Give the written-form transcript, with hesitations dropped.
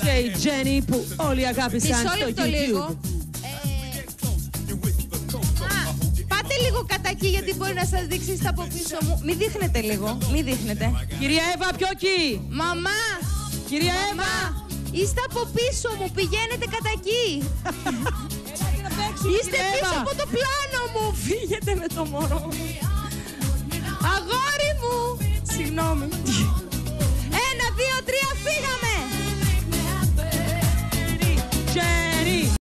και η Τζένι που όλοι αγάπησαν στο λεπτό YouTube. λίγο. Πάτε λίγο κατά εκεί γιατί μπορεί να σας δείξει στα από πίσω μου. Μην δείχνετε λίγο, μην δείχνετε. Κυρία Εύα, πιο εκεί. Μαμά! Κυρία Μαμά! Εύα. Είστε από πίσω μου, πηγαίνετε κατά εκεί. Είστε πίσω από το πλάνο μου. Φύγετε με το μωρό.